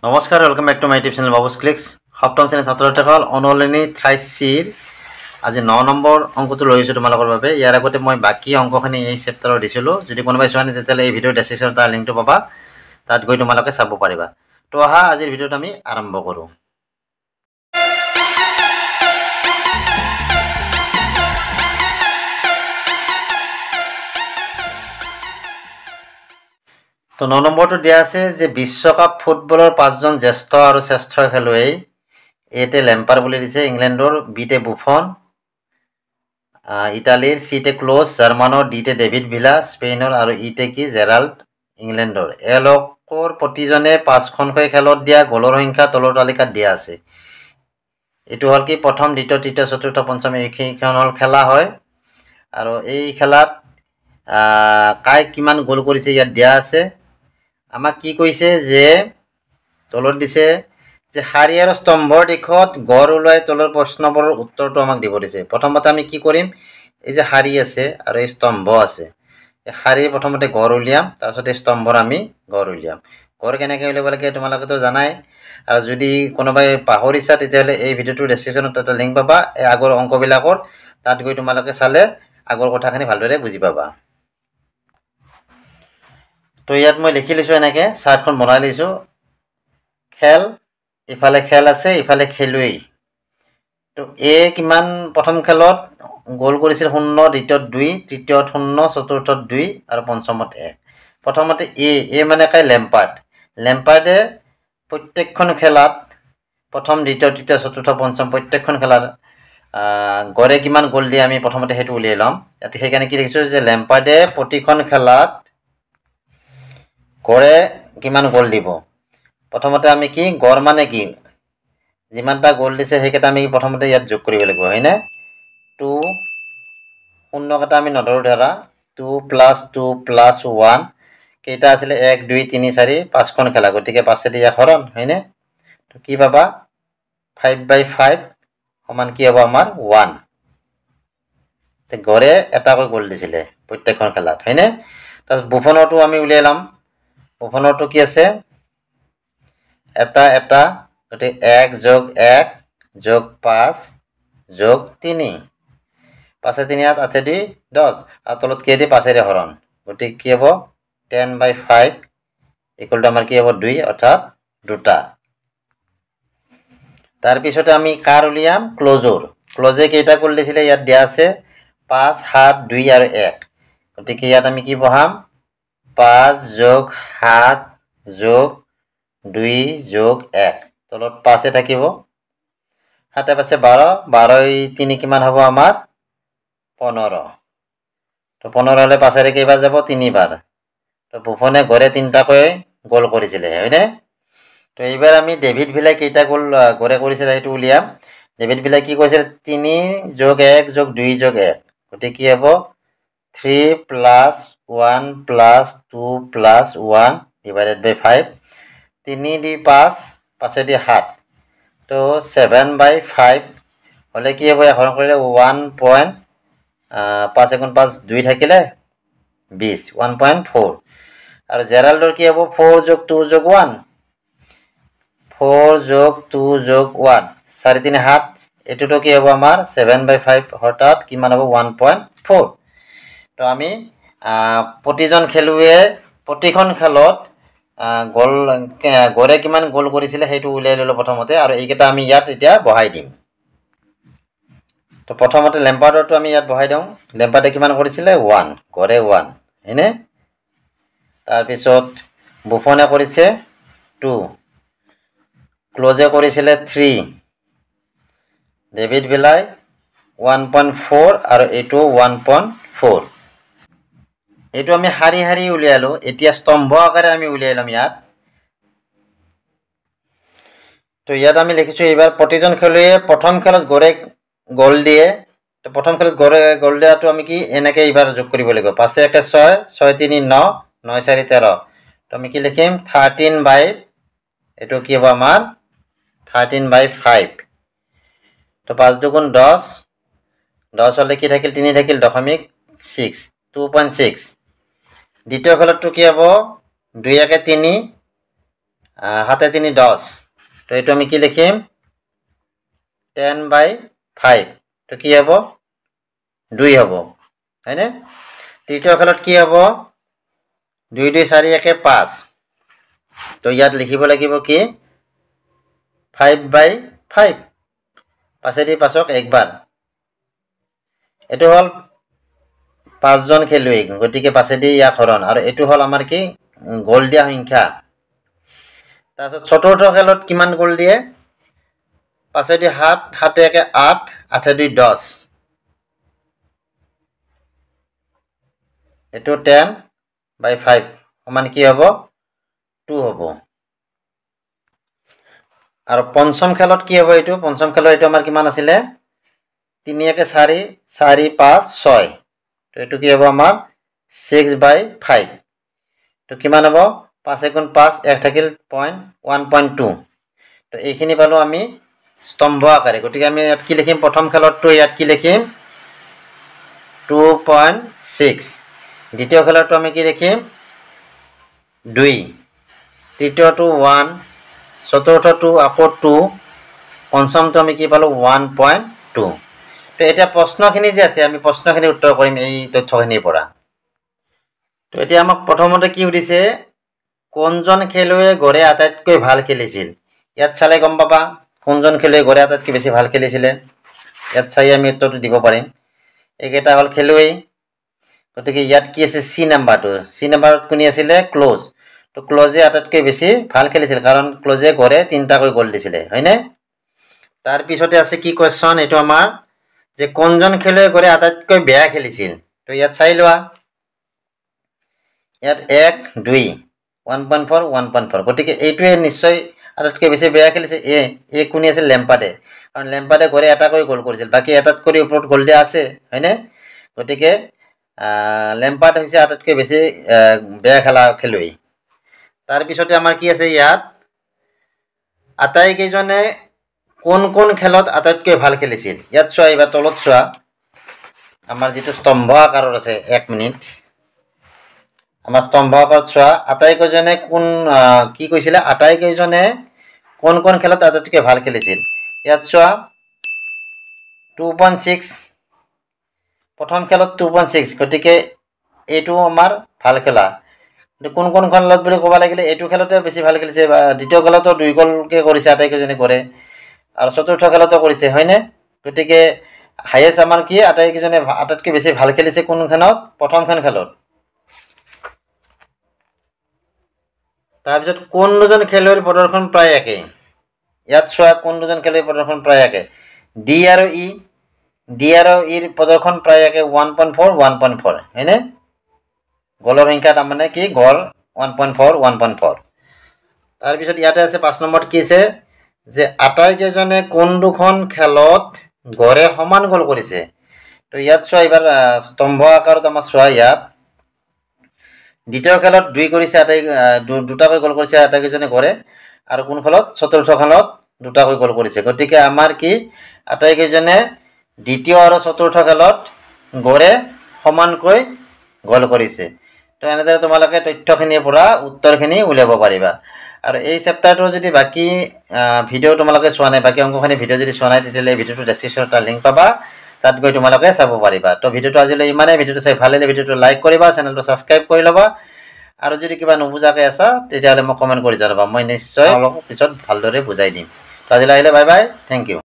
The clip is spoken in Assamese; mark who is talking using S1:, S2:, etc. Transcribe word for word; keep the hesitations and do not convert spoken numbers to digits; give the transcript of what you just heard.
S1: নমস্কাৰ welcome back to my tip channel Babu's clicks সপ্তম শ্ৰেণীৰ ছাত্ৰসকল অনলাইনী থ্ৰাইছ চিৰ আজি ন নম্বৰ অংকটো লৈছো তোমালোকৰ বাবে ইয়াৰ আগতে মই বাকি অংকখিনি এই চেপ্টাৰৰ দিছিলো যদি কোনোবাই চোৱা নাই তেতিয়ালে এই ভিডিঅ ডেসক্ৰিপচনত তাৰ লিংকটো পাবা তাত গৈ তোমালোকে চাব পাৰিবা তো আহা আজিৰ ভিডিঅটো আমি আৰম্ভ কৰো তো ন নম্বৰটো দিয়া আছে যে বিশ্বকাপ ফুটবলৰ পাঁচজন জ্যেষ্ঠ আৰু শ্ৰেষ্ঠ খেলুৱৈ এতে লেম্পাৰ বুলি দিছে ইংলেণ্ডৰ বিতে বুফন ইটালীৰ সিতে ক্লোজ জাৰ্মানৰ ডিতে ডেভিড ভিলা স্পেইনৰ আৰু ইতে কি জেৰাল্ড ইংলেণ্ডৰ এলোকৰ প্ৰতিজনে পাঁচখনকৈ খেলত দিয়া গলৰ সংখ্যা তলৰ তালিকাত দিয়া আছে এটো হল কি প্ৰথম দ্বিতীয় তৃতীয় চতুৰ্থ পঞ্চম এইখন হল খেলা হয় আৰু এই খেলাত কাই কিমান গোল কৰিছে ইয়াত দিয়া আছে আমাক কি কৈছে যে তলত দিছে যে হাৰি আৰু স্তম্ভৰ দিশত গড় ওলাই তলৰ প্ৰশ্নবোৰৰ উত্তৰটো আমাক দিব দিছে প্ৰথমতে আমি কি কৰিম এই যে হাৰি আছে আৰু এই স্তম্ভ আছে এই হাৰি প্ৰথমতে গড় উলিয়াম তাৰ পিছত এই স্তম্ভৰ আমি গড় উলিয়াম গড় কেনেকৈ উলিয়াব লাগে তোমালোকে তো জানাই আৰু যদি কোনোবাই পাহৰিছা তেতিয়াহলে এই ভিডিওটোৰ ডেসক্ৰিপচনত এটা লিংক পাবা এই আগৰ অংকবিলাকৰ তাত গৈ তোমালোকে চালে আগৰ কথাখিনি ভালদৰে বুজি পাবা তো ইয়াত মই লিখি লৈছো এনেকে চাৰ্টখন বনাই লৈছো খেল ইফালে খেল আছে ইফালে খেলুৱৈ তো এ কিমান প্ৰথম খেলত গোল কৰিছিল শূন্য দ্বিতীয়ত দুই তৃতীয়ত শূন্য চতুৰ্থত দুই আৰু পঞ্চমত এক প্ৰথমতে এ এ মানে কাই লেম্পাৰ্ড লেম্পাৰ্ডে প্ৰত্যেকখন খেলাত প্ৰথম দ্বিতীয় তৃতীয় চতুৰ্থ পঞ্চম প্ৰত্যেকখন খেলাত গড়ে কিমান গোল দিয়ে আমি প্ৰথমতে হেতু উলিয়াই লম ইয়াত হেকানে কি লিখিছো যে লেম্পাৰ্ডে প্ৰতিখন খেলাত গড়ে কিমান গোল দিব প্ৰথমতে আমি কি গড় মানে কি যিমানটা গোল দিছে হেকেটা আমি প্ৰথমতে ইয়াত যোগ কৰিব লাগিব হয়নে দুই শূন্য কটা আমি নধৰো ধৰা দুই প্লাস দুই প্লাস এক কেইটা আছিল এক দুই তিনি চাৰি পাঁচখন খেলা গতিকে পাঁচ দিয়ে হৰণ হয়নে তো কি পাবা পাঁচ বাই পাঁচ সমান কি হ'ব আমাৰ এক তে গড়ে এটাকৈ গোল দিছিলে প্ৰত্যেকখন খেলাত হয়নে তাৰ বুফনৰটো আমি উলিয়ালাম বুফনৰটো কি আছে এটা এটা গতে এক যোগ এক যোগ পাঁচ যোগ তিনি পাঁচ তিনি আঠ আঠ দুই দহ আর তলত কে দি পাঁচ এর হরণ গতি কি হব দহ বাই পাঁচ ইকুয়াল টু আমার কি হব দুই অর্থাৎ দুটা তার পিছতে আমি কার উলিয়াম ক্লোজৰ ক্লোজে কেইটা গোল দিছিলে ইয়াত দিয়া আছে পাঁচ সাত দুই আর এক গতিকে ইয়াত আমি কি বহাম পাঁচ যোগ সাত যোগ দুই যোগ এক তলত পাঁচে থাকিব সাতে পাঁচে বাৰ বাৰ তিনি কিমান হ'ব আমাৰ পনেরো তো পনেরো হলে পাঁচেৰে কেইবাৰ যাব তিনিবাৰ তো বুফনে গড়ে তিনটাকৈ গোল কৰিছিলে হয়নে তো এইবাৰ আমি ডেভিড ভিলাই কেইটা গোল গড়ে কৰিছিল সেইটো উলিয়াম ডেভিড ভিলাই কি কৰিছিল তিনি যোগ এক যোগ দুই যোগ এক গতিকে কি হ'ব three plus one plus two plus one divided by five তিনি দি পাঁচ পাঁচে দি সাত তো seven by five হলে কি হ'ব হৰণ কৰিলে one point পাঁচ এগুণ পাঁচ দুই থাকিলে বিশ one point four আৰু জেৰাল্ডৰ কি হ'ব four যোগ two যোগ one four যোগ two যোগ one চাৰি তিনি সাত এটোটো কি হ'ব আমাৰ seven by five অৰ্থাৎ কিমান হ'ব one point four তো আমি প্ৰতিজন খেলুৱে প্ৰতিখন খেলত গোল গড়ে কিমান গোল কৰিছিলে হেতু উলিয়াই ললো প্ৰথমতে আৰু এইকেটা আমি ইয়াত এতিয়া বহাই দিম তো প্ৰথমতে লেম্পাৰ্ডৰটো আমি ইয়াত বহাই দিওঁ লেম্পাৰ্ডে কিমান কৰিছিলে one গড়ে one হেনে তাৰ পিছত বুফনে কৰিছে two ক্লোজে কৰিছিলে three ডেভিড ভিলাই one point four আৰু এটো one point four এটো আমি হাৰি হাৰি উলিয়ালো এতিয়া স্তম্ভ আকাৰে আমি উলিয়াইলাম ইয়াত তো ইয়াত আমি লিখিছো এবাৰ প্ৰতিজন খেলুৱে প্ৰথম খেলত গড়ে গোল দিয়ে তো প্ৰথম খেলত গড়ে গোল দিয়াটো আমি কি এনেকৈ এবাৰ যোগ কৰিব লাগিব পাঁচ এক ছয় ছয় তিনি ন ন চাৰি তেৰ তো আমি কি লিখিম thirteen বাই এটো কি হ'ব আমাৰ thirteen বাই five তো পাঁচ দুগুণ দহ দহ হলে কি থাকিল তিনি থাকিল দশমিক six two point six দ্বিতীয় খেলতটো কি হ'ব দুই একে তিনি সাতে তিনি দহ তো এইটো আমি কি লিখিম টেন বাই ফাইভ তো কি হ'ব দুই হ'ব হয়নে তৃতীয় খেলত কি হ'ব দুই দুই চাৰি একে পাঁচ তো ইয়াত লিখিব লাগিব কি ফাইভ বাই ফাইভ পাঁচেদি পাঁচক একবাৰ এইটো হ'ল পাঁচজন খেলুৱৈ গতিকে পাঁচেদি ইয়াক হৰণ আৰু এইটো হ'ল আমাৰ কি গ'ল দিয়া সংখ্যা তাৰপিছত চতুৰ্থ খেলত কিমান গ'ল দিয়ে পাঁচেদি সাত সাতে একে আঠ আঠে দুই দহ এইটো টেন বাই ফাইভ সমান কি হ'ব টু হ'ব আৰু পঞ্চম খেলত কি হ'ব এইটো পঞ্চম খেলত এইটো আমাৰ কিমান আছিলে তিনি একে চাৰি চাৰি পাঁচ ছয় তো এইটো কি হ'ব আমাৰ ছিক্স বাই ফাইভ তো কিমান হ'ব পাঁচ এগুণ পাঁচ এক থাকিল পইণ্ট ওৱান পইণ্ট টু তো এইখিনি পালোঁ আমি স্তম্ভ আকাৰে গতিকে আমি ইয়াত কি লিখিম প্ৰথম খেলতটো ইয়াত কি লিখিম টু পইণ্ট ছিক্স দ্বিতীয় খেলতটো আমি কি লিখিম দুই তৃতীয়টো ওৱান চতুৰ্থটো আকৌ টু পঞ্চমটো আমি কি পালোঁ ওৱান পইণ্ট টু তো এতিয়া প্ৰশ্নখিনি যে আছে আমি প্ৰশ্নখিনি উত্তৰ কৰিম এই তথ্যখিনিৰ পৰা তো এতিয়া আমাক প্ৰথমতে কি সুধিছে কোনজন খেলুৱৈয়ে গড়ে আটাইতকৈ ভাল খেলিছিল ইয়াত চালে গম পাবা কোনজন খেলুৱৈ গড়ে আটাইতকৈ বেছি ভাল খেলিছিলে ইয়াত চাই আমি উত্তৰটো দিব পাৰিম এইকেইটা হ'ল খেলুৱৈ গতিকে ইয়াত কি আছে চি নাম্বাৰটো চি নাম্বাৰত কোনে আছিলে ক্লোজ তো ক্লোজে আটাইতকৈ বেছি ভাল খেলিছিল কাৰণ ক্লোজে গড়ে তিনিটাকৈ গ'ল দিছিলে হয়নে তাৰপিছতে আছে কি কুৱেশ্যন এইটো আমাৰ যে কোনজন খেলুৱৈ গড়ে আটাইতকৈ বেয়া খেলিছিল তো ইয়াত চাই লোৱা ইয়াত এক দুই one point four one point four গতিকে এইটোৱে নিশ্চয় আটাইতকৈ বেছি বেয়া খেলিছে এ এ কোনে আছিল লেম্পাৰ্ডে কাৰণ লেম্পাৰ্ডে গড়ে এটাকৈ গ'ল কৰিছিল বাকী এটাত কৰি ওপৰত গ'ল দিয়া আছে হয়নে গতিকে লেম্পাৰ্ড হৈছে আটাইতকৈ বেছি বেয়া খেলা খেলুৱৈ তাৰপিছতে আমাৰ কি আছে ইয়াত আটাইকেইজনে কোন কোন খেলত আটাইতকৈ ভাল খেলিছিল ইয়াত চোৱা এইবাৰ তলত চোৱা আমাৰ যিটো স্তম্ভ আকাৰত আছে এক মিনিট আমাৰ স্তম্ভ আকাৰত চোৱা আটাইকেইজনে কোন কি কৈছিলে আটাইকেইজনে কোন কোন খেলত আটাইতকৈ ভাল খেলিছিল ইয়াত চোৱা টু পইণ্ট ছিক্স প্ৰথম খেলত টু পইণ্ট ছিক্স গতিকে এইটো আমাৰ ভাল খেলা কোন কোন খেলত বুলি ক'ব লাগিলে এইটো খেলতে বেছি ভাল খেলিছে বা দ্বিতীয় খেলতো দুই গ'লকৈ কৰিছে আটাইকেইজনে কৰে আৰু চতুৰ্থ খেলতো কৰিছে হয়নে গতিকে হায়েষ্ট আমাৰ কি আটাইকেইজনে আটাইতকৈ বেছি ভাল খেলিছে কোনখনত প্ৰথমখন খেলত তাৰপিছত কোন দুজন খেলুৱৈৰ প্ৰদৰ্শন প্ৰায় একে ইয়াত চোৱা কোন দুজন খেলুৱৈৰ প্ৰদৰ্শন প্ৰায় একে ডি আৰু ই ডি আৰু ইৰ প্ৰদৰ্শন প্ৰায় একে one point four one point four হয়নে গ'লৰ সংখ্যা তাৰমানে কি goal one point four one point four তাৰপিছত ইয়াতে আছে পাঁচ নম্বৰত কি আছে যে আটাইকেইজনে কোন দুখন খেলত গড়ে সমান গ'ল কৰিছে তো ইয়াত চোৱা এইবাৰ স্তম্ভ আকাৰত আমাৰ চোৱা ইয়াত দ্বিতীয় খেলত দুই কৰিছে আটাই দুটাকৈ গ'ল কৰিছে আটাইকেইজনে গড়ে আৰু কোন খেলত চতুৰ্থ খেলত দুটাকৈ গ'ল কৰিছে গতিকে আমাৰ কি আটাইকেইজনে দ্বিতীয় আৰু চতুৰ্থ খেলত গড়ে সমানকৈ গ'ল কৰিছে তো এনেদৰে তোমালোকে তথ্যখিনিৰ পৰা উত্তৰখিনি উলিয়াব পাৰিবা আৰু এই চেপ্টাৰটো যদি বাকী ভিডিঅ' তোমালোকে চোৱা নাই বাকী অংশখিনি ভিডিঅ' যদি চোৱা নাই তেতিয়াহ'লে ভিডিঅ'টো ডেছক্ৰিপশ্যনত এটা লিংক পাবা তাত গৈ তোমালোকে চাব পাৰিবা তো ভিডিঅ'টো আজিলৈ ইমানেই ভিডিঅ'টো চাই ভাল লাগিলে ভিডিঅ'টো লাইক কৰিবা চেনেলটো ছাবস্ক্ৰাইব কৰি ল'বা আৰু যদি কিবা নুবুজাকৈ আছা তেতিয়াহ'লে মোক কমেণ্ট কৰি জনাবা মই নিশ্চয় অলপ পিছত ভালদৰে বুজাই দিম তো আজিলৈ আহিলে বাই বাই থেংক ইউ